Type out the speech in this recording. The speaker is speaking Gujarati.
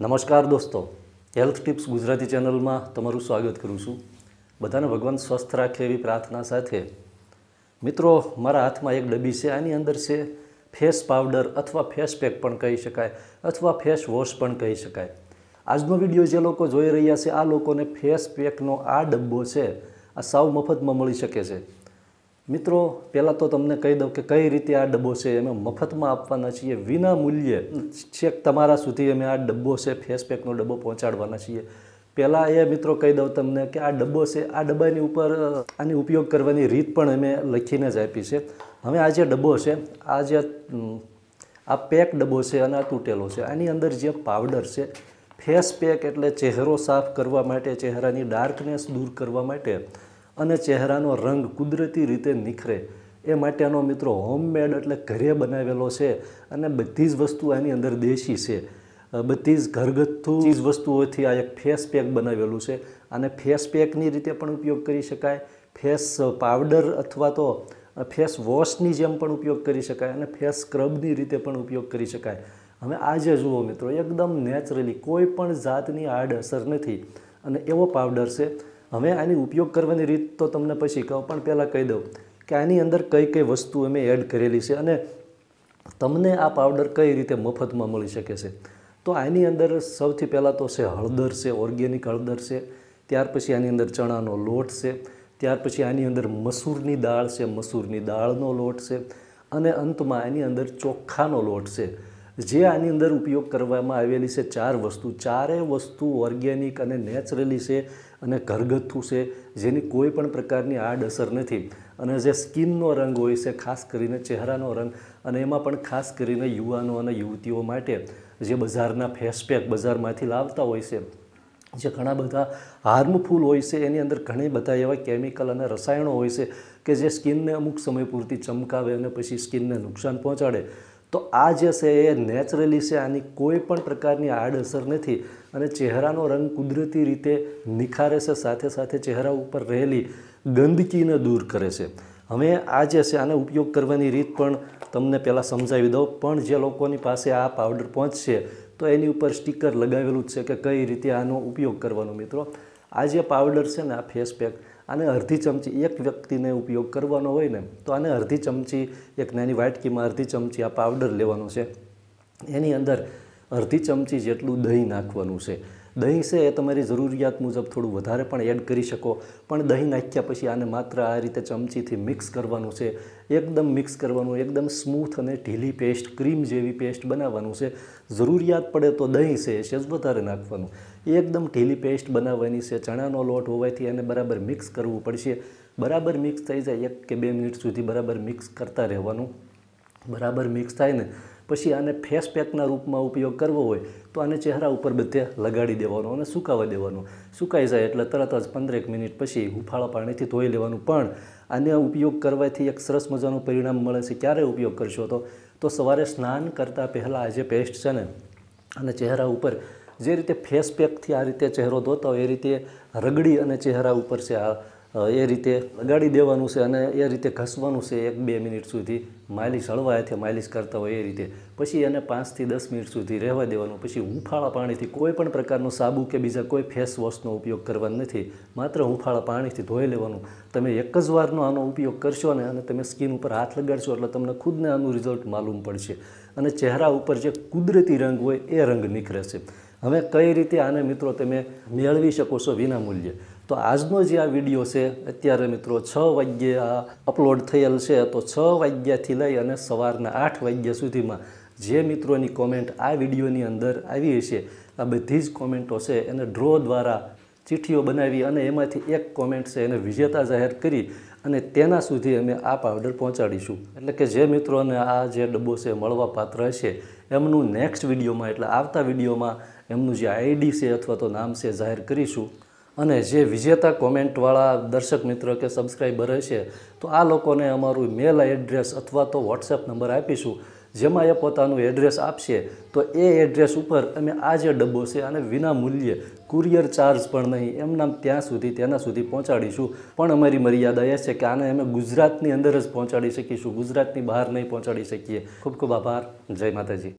નમસ્કાર દોસ્તો, હેલ્થ ટિપ્સ ગુજરાતી ચેનલમાં તમારું સ્વાગત કરું છું। બધાને ભગવાન સ્વસ્થ રાખે એવી પ્રાર્થના સાથે મિત્રો, મારા હાથમાં એક ડબ્બી છે। આની અંદર છે ફેસ પાવડર અથવા ફેસ પેક પણ કહી શકાય અથવા ફેસ વોશ પણ કહી શકાય। આજનો વિડીયો જે લોકો જોઈ રહ્યા છે, આ લોકોને ફેસ પેકનો આ ડબ્બો છે આ સાવ મફતમાં મળી શકે છે। મિત્રો, પહેલાં તો તમને કહી દઉં કે કઈ રીતે આ ડબ્બો છે અમે મફતમાં આપવાના છીએ, વિના મૂલ્યે છેક તમારા સુધી અમે આ ડબ્બો છે ફેસ પેકનો ડબ્બો પહોંચાડવાના છીએ। પહેલાં એ મિત્રો કહી દઉં તમને કે આ ડબ્બો છે, આ ડબ્બાની ઉપર આની ઉપયોગ કરવાની રીત પણ અમે લખીને જ આપી છે। હવે આ જે ડબ્બો છે, આ પેક ડબ્બો છે અને આ તૂટેલો છે। આની અંદર જે પાવડર છે, ફેસ પેક એટલે ચહેરો સાફ કરવા માટે, ચહેરાની ડાર્કનેસ દૂર કરવા માટે અને ચહેરાનો રંગ કુદરતી રીતે નિખરે એ માટેનો મિત્રો હોમમેડ એટલે ઘરે બનાવેલો છે। અને બધી જ વસ્તુ આની અંદર દેશી છે, બધી જ ઘરગથ્થુ ચીજ વસ્તુઓથી આ એક ફેસ પેક બનાવેલું છે। અને ફેસ પેકની રીતે પણ ઉપયોગ કરી શકાય, ફેસ પાવડર અથવા તો ફેસ વોશની જેમ પણ ઉપયોગ કરી શકાય અને ફેસ સ્ક્રબની રીતે પણ ઉપયોગ કરી શકાય। હવે આ જે જુઓ મિત્રો, એકદમ નેચરલી કોઈ પણ જાતની આડઅસર નથી અને એવો પાવડર છે। હવે આની ઉપયોગ કરવાની રીત તો તમને પછી કહું, પણ પહેલાં કહી દઉં કે આની અંદર કઈ કઈ વસ્તુ અમે એડ કરેલી છે અને તમને આ પાવડર કઈ રીતે મફતમાં મળી શકે છે। તો આની અંદર સૌથી પહેલાં તો છે હળદર છે, ઓર્ગેનિક હળદર છે। ત્યાર પછી આની અંદર ચણાનો લોટ છે, ત્યાર પછી આની અંદર મસૂરની દાળ છે, મસૂરની દાળનો લોટ છે અને અંતમાં આની અંદર ચોખાનો લોટ છે। જે આની અંદર ઉપયોગ કરવામાં આવેલી છે ચાર વસ્તુ, ચારેય વસ્તુ ઓર્ગેનિક અને નેચરલી છે અને ઘરગથ્થુ છે, જેની કોઈ પણ પ્રકારની આડઅસર નથી। અને જે સ્કિનનો રંગ હોય છે, ખાસ કરીને ચહેરાનો રંગ, અને એમાં પણ ખાસ કરીને યુવાનો અને યુવતીઓ માટે જે બજારના ફેસ પેક બજારમાંથી લાવતા હોય છે, જે ઘણા બધા હાર્મફુલ હોય છે, એની અંદર ઘણી બધા એવા કેમિકલ અને રસાયણો હોય છે કે જે સ્કિનને અમુક સમય પૂરતી ચમકાવે અને પછી સ્કિનને નુકસાન પહોંચાડે। તો આ જે છે એ નેચરલી છે, આની કોઈ પણ પ્રકારની આડઅસર નથી અને ચહેરાનો રંગ કુદરતી રીતે નિખારે છે, સાથે સાથે ચહેરા ઉપર રહેલી ગંદકીને દૂર કરે છે। હવે આ જે છે આનો ઉપયોગ કરવાની રીત પણ તમને પહેલાં સમજાવી દઉં, પણ જે લોકોની પાસે આ પાવડર પહોંચશે તો એની ઉપર સ્ટીકર લગાવેલું જ છે કે કઈ રીતે આનો ઉપયોગ કરવાનો। મિત્રો, આ જે પાવડર છે ને, આ ફેસ પેક, આને અડધી ચમચી એક વ્યક્તિને ઉપયોગ કરવાનો હોય ને તો આને અડધી ચમચી, એક નાની વાટકીમાં અડધી ચમચી આ પાવડર લેવાનો છે। એની અંદર અડધી ચમચી જેટલું દહીં નાખવાનું છે। દહીં છે એ તમારી જરૂરિયાત મુજબ થોડું વધારે પણ એડ કરી શકો, પણ દહીં નાખ્યા પછી આને માત્ર આ રીતે ચમચીથી મિક્સ કરવાનું છે। એકદમ મિક્સ કરવાનું, એકદમ સ્મૂથ અને ઢીલી પેસ્ટ, ક્રીમ જેવી પેસ્ટ બનાવવાનું છે। જરૂરિયાત પડે તો દહીં છે એ સેજ વધારે નાખવાનું, એકદમ ઢીલી પેસ્ટ બનાવવાની છે। ચણાનો લોટ હોવાથી એને બરાબર મિક્સ કરવું પડશે। બરાબર મિક્સ થઈ જાય, 1 કે 2 મિનિટ સુધી બરાબર મિક્સ કરતા રહેવાનું। બરાબર મિક્સ થાય ને પછી આને ફેસ પેકના રૂપમાં ઉપયોગ કરવો હોય તો આને ચહેરા ઉપર બધે લગાડી દેવાનો અને સુકાવા દેવાનો। સુકાઈ જાય એટલે તરત જ 15 મિનિટ પછી હુંફાળા પાણીથી ધોઈ લેવાનું। પણ આને ઉપયોગ કરવાથી એક સરસ મજાનું પરિણામ મળે છે। ક્યારે ઉપયોગ કરશો તો સવારે સ્નાન કરતાં પહેલાં આ જે પેસ્ટ છે ને, અને ચહેરા ઉપર જે રીતે ફેસ પેકથી આ રીતે ચહેરો ધોતા હોય એ રીતે રગડી અને ચહેરા ઉપર છે એ રીતે લગાડી દેવાનું છે અને એ રીતે ઘસવાનું છે 1-2 મિનિટ સુધી, માલિશ હળવા હાથે માલિશ કરતા હોય એ રીતે। પછી એને 5 થી 10 મિનિટ સુધી રહેવા દેવાનું। પછી હુંફાળા પાણીથી, કોઈ પણ પ્રકારનો સાબુ કે બીજા કોઈ ફેસ વોશનો ઉપયોગ કરવાનો નથી, માત્ર હુંફાળા પાણીથી ધોઈ લેવાનું। તમે એક જ વારનો આનો ઉપયોગ કરશો ને અને તમે સ્કિન ઉપર હાથ લગાડશો એટલે તમને ખુદને આનું રિઝલ્ટ માલુમ પડશે અને ચહેરા ઉપર જે કુદરતી રંગ હોય એ રંગ નીકળે છે। હવે કઈ રીતે આને મિત્રો તમે મેળવી શકો છો વિના મૂલ્યે, તો આજનો જે આ વિડીયો છે અત્યારે મિત્રો 6 વાગ્યે આ અપલોડ થયેલ છે, તો 6 વાગ્યાથી લઈ અને સવારના 8 વાગ્યા સુધીમાં જે મિત્રોની કોમેન્ટ આ વિડીયોની અંદર આવી હશે, આ બધી જ કોમેન્ટો છે એને ડ્રો દ્વારા ચિઠ્ઠીઓ બનાવી અને એમાંથી એક કોમેન્ટ છે એને વિજેતા જાહેર કરી અને તેના સુધી અમે આ પાવડર પહોંચાડીશું। એટલે કે જે મિત્રોને આ જે ડબ્બો છે મળવા પાત્ર હશે એમનું નેક્સ્ટ વિડીયોમાં, એટલે આવતા વિડીયોમાં એમનું જે આઈડી છે અથવા તો નામ છે જાહેર કરીશું। અને જે વિજેતા કોમેન્ટવાળા દર્શક મિત્ર કે સબસ્ક્રાઈબર હશે તો આ લોકોને અમારું મેલ એડ્રેસ અથવા તો વોટ્સએપ નંબર આપીશું, જેમાં એ પોતાનું એડ્રેસ આપશે તો એ એડ્રેસ ઉપર અમે આ જે ડબ્બો છે આને વિના મૂલ્યે, કુરિયર ચાર્જ પણ નહીં, એમના ત્યાં સુધી તેના સુધી પહોંચાડીશું। પણ અમારી મર્યાદા એ છે કે આને અમે ગુજરાતની અંદર જ પહોંચાડી શકીશું, ગુજરાતની બહાર નહીં પહોંચાડી શકીએ। ખૂબ ખૂબ આભાર। જય માતાજી।